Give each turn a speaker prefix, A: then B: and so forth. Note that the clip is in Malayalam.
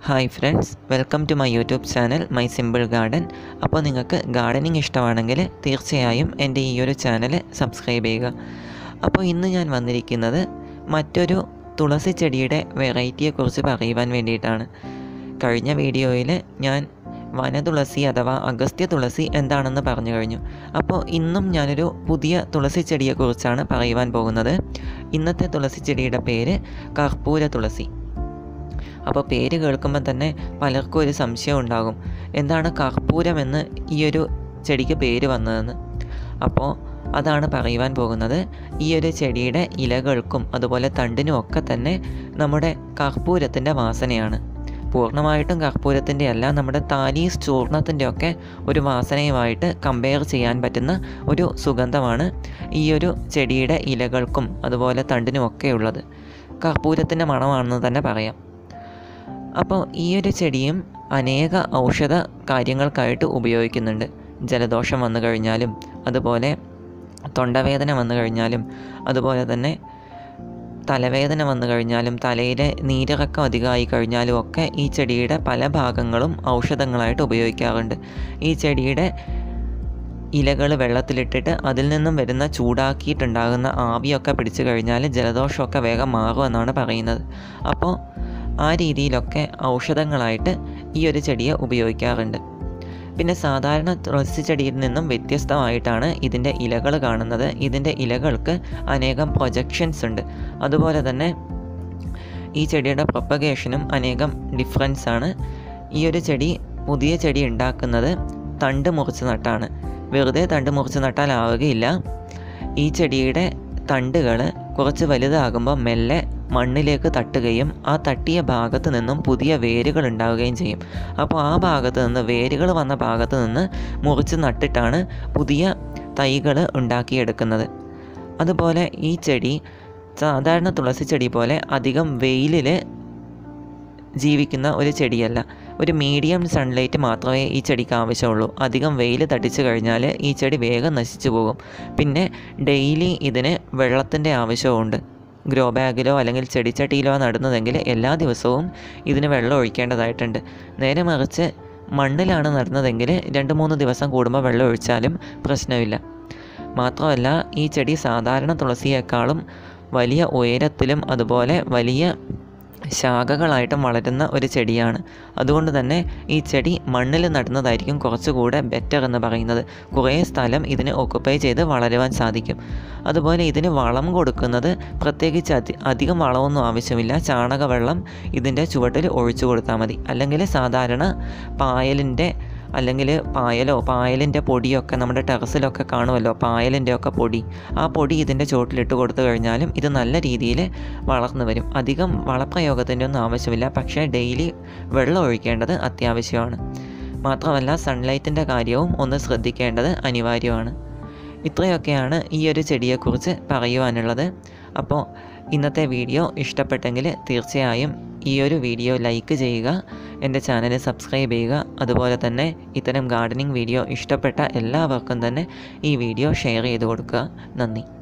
A: Hi friends, welcome to my YouTube channel my simple garden. അപ്പോൾ നിങ്ങൾക്ക് ഗാർഡനിങ് ഇഷ്ടമാണെങ്കിൽ തീർച്ചയായും എൻ്റെ ഈ ഒരു ചാനൽ സബ്സ്ക്രൈബ് ചെയ്യുക. അപ്പോൾ ഇന്ന് ഞാൻ വന്നിരിക്കുന്നത് മറ്റൊരു തുളസി ചെടിയുടെ വെറൈറ്റിയെക്കുറിച്ച് പറയുവാൻ വേണ്ടിയിട്ടാണ്. കഴിഞ്ഞ വീഡിയോയിൽ ഞാൻ വനതുളസി അഥവാ അഗസ്ത്യ തുളസി എന്താണെന്ന് പറഞ്ഞു കഴിഞ്ഞു. അപ്പോൾ ഇന്നും ഞാനൊരു പുതിയ തുളസി ചെടിയെക്കുറിച്ചാണ് പറയുവാൻ പോകുന്നത്. ഇന്നത്തെ തുളസി ചെടിയുടെ പേര് കർപ്പൂര തുളസി. അപ്പോൾ പേര് കേൾക്കുമ്പോൾ തന്നെ പലർക്കും ഒരു സംശയം ഉണ്ടാകും, എന്താണ് കർപ്പൂരമെന്ന് ഈ ഒരു ചെടിക്ക് പേര് വന്നതെന്ന്. അപ്പോൾ അതാണ് പറയുവാൻ പോകുന്നത്. ഈ ഒരു ചെടിയുടെ ഇലകൾക്കും അതുപോലെ തണ്ടിനും ഒക്കെ തന്നെ നമ്മുടെ കർപ്പൂരത്തിൻ്റെ വാസനയാണ്. പൂർണ്ണമായിട്ടും കർപ്പൂരത്തിൻ്റെ അല്ല, നമ്മുടെ താലീസ് ചൂർണത്തിൻ്റെ ഒക്കെ ഒരു വാസനയുമായിട്ട് കമ്പയർ ചെയ്യാൻ പറ്റുന്ന ഒരു സുഗന്ധമാണ് ഈ ഒരു ചെടിയുടെ ഇലകൾക്കും അതുപോലെ തണ്ടിനും ഒക്കെ ഉള്ളത്. കർപ്പൂരത്തിൻ്റെ മണമാണെന്ന് തന്നെ പറയാം. അപ്പോൾ ഈ ഒരു ചെടിയും അനേക ഔഷധ കാര്യങ്ങൾക്കായിട്ട് ഉപയോഗിക്കുന്നുണ്ട്. ജലദോഷം വന്നു കഴിഞ്ഞാലും അതുപോലെ തൊണ്ടവേദന വന്നു കഴിഞ്ഞാലും അതുപോലെ തന്നെ തലവേദന വന്നു കഴിഞ്ഞാലും തലയിലെ നീരിറക്കം അധികമായി കഴിഞ്ഞാലും ഒക്കെ ഈ ചെടിയുടെ പല ഭാഗങ്ങളും ഔഷധങ്ങളായിട്ട് ഉപയോഗിക്കാറുണ്ട്. ഈ ചെടിയുടെ ഇലകൾ വെള്ളത്തിലിട്ടിട്ട് അതിൽ നിന്നും വരുന്ന ചൂടാക്കിയിട്ടുണ്ടാകുന്ന ആവിയൊക്കെ പിടിച്ചു കഴിഞ്ഞാൽ ജലദോഷമൊക്കെ വേഗം മാറുമെന്നാണ് പറയുന്നത്. അപ്പോൾ ആ രീതിയിലൊക്കെ ഔഷധങ്ങളായിട്ട് ഈ ഒരു ചെടിയെ ഉപയോഗിക്കാറുണ്ട്. പിന്നെ സാധാരണ തുളസി ചെടിയിൽ നിന്നും വ്യത്യസ്തമായിട്ടാണ് ഇതിൻ്റെ ഇലകൾ കാണുന്നത്. ഇതിൻ്റെ ഇലകൾക്ക് അനേകം പ്രൊജക്ഷൻസ് ഉണ്ട്. അതുപോലെ തന്നെ ഈ ചെടിയുടെ പ്രൊപ്പഗേഷനും അനേകം ഡിഫറൻസ് ആണ്. ഈ ഒരു ചെടി പുതിയ ചെടി ഉണ്ടാക്കുന്നത് തണ്ട് മുറിച്ച് നട്ടാണ്. വെറുതെ തണ്ട് മുറിച്ച് നട്ടാലാവുകയില്ല. ഈ ചെടിയുടെ തണ്ടുകൾ കുറച്ച് വലുതാകുമ്പോൾ മെല്ലെ മണ്ണിലേക്ക് തട്ടുകയും ആ തട്ടിയ ഭാഗത്ത് നിന്നും പുതിയ വേരുകൾ ഉണ്ടാവുകയും ചെയ്യും. അപ്പോൾ ആ ഭാഗത്ത് നിന്ന് വേരുകൾ വന്ന ഭാഗത്ത് നിന്ന് മുറിച്ച് നട്ടിട്ടാണ് പുതിയ തൈകൾ ഉണ്ടാക്കിയെടുക്കുന്നത്. അതുപോലെ ഈ ചെടി സാധാരണ തുളസി ചെടി പോലെ അധികം വെയിലിൽ ജീവിക്കുന്ന ഒരു ചെടിയല്ല. ഒരു മീഡിയം സൺലൈറ്റ് മാത്രമേ ഈ ചെടിക്ക് ആവശ്യമുള്ളൂ. അധികം വെയിൽ തട്ടിച്ചു കഴിഞ്ഞാൽ ഈ ചെടി വേഗം നശിച്ചു പോകും. പിന്നെ ഡെയിലി ഇതിന് വെള്ളത്തിൻ്റെ ആവശ്യമുണ്ട്. ഗ്രോ ബാഗിലോ അല്ലെങ്കിൽ ചെടിച്ചട്ടിയിലോ നടുന്നതെങ്കിൽ എല്ലാ ദിവസവും ഇതിന് വെള്ളം ഒഴിക്കേണ്ടതായിട്ടുണ്ട്. നേരെ മറിച്ച് മണ്ണിലാണ് നടുന്നതെങ്കിൽ 2-3 ദിവസം കൂടുമ്പോൾ വെള്ളം ഒഴിച്ചാലും പ്രശ്നമില്ല. മാത്രമല്ല ഈ ചെടി സാധാരണ തുളസിയേക്കാളും വലിയ ഉയരത്തിലും അതുപോലെ വലിയ ശാഖകളായിട്ടും വളരുന്ന ഒരു ചെടിയാണ്. അതുകൊണ്ട് തന്നെ ഈ ചെടി മണ്ണിൽ നടുന്നതായിരിക്കും കുറച്ചുകൂടെ ബെറ്റർ എന്ന് പറയുന്നത്. കുറേ സ്ഥലം ഇതിന് ഓക്കുപ്പൈ ചെയ്ത് വളരുവാൻ സാധിക്കും. അതുപോലെ ഇതിന് വളം കൊടുക്കുന്നത് പ്രത്യേകിച്ച് അധികം വളമൊന്നും ആവശ്യമില്ല. ചാണകവെള്ളം ഇതിൻ്റെ ചുവട്ടിൽ ഒഴിച്ചു കൊടുത്താൽ മതി. അല്ലെങ്കിൽ സാധാരണ പായലിൻ്റെ പൊടിയൊക്കെ നമ്മുടെ ടെറസിലൊക്കെ കാണുമല്ലോ, പായലിൻ്റെ ഒക്കെ പൊടി, ആ പൊടി ഇതിൻ്റെ ചുവട്ടിലിട്ട് കൊടുത്തു കഴിഞ്ഞാലും ഇത് നല്ല രീതിയിൽ വളർന്നു വരും. അധികം വളപ്രയോഗത്തിൻ്റെ ഒന്നും ആവശ്യമില്ല, പക്ഷേ ഡെയിലി വെള്ളം ഒഴിക്കേണ്ടത് അത്യാവശ്യമാണ്. മാത്രമല്ല സൺലൈറ്റിൻ്റെ കാര്യവും ഒന്ന് ശ്രദ്ധിക്കേണ്ടത് അനിവാര്യമാണ്. ഇത്രയൊക്കെയാണ് ഈ ഒരു ചെടിയെക്കുറിച്ച് പറയുവാനുള്ളത്. അപ്പോൾ ഇന്നത്തെ വീഡിയോ ഇഷ്ടപ്പെട്ടെങ്കിൽ തീർച്ചയായും ഈ ഒരു വീഡിയോ ലൈക്ക് ചെയ്യുക, എൻ്റെ ചാനൽ സബ്സ്ക്രൈബ് ചെയ്യുക. അതുപോലെ തന്നെ ഇത്തരം ഗാർഡനിങ് വീഡിയോ ഇഷ്ടപ്പെട്ട എല്ലാവർക്കും തന്നെ ഈ വീഡിയോ ഷെയർ ചെയ്ത് കൊടുക്കുക. നന്ദി.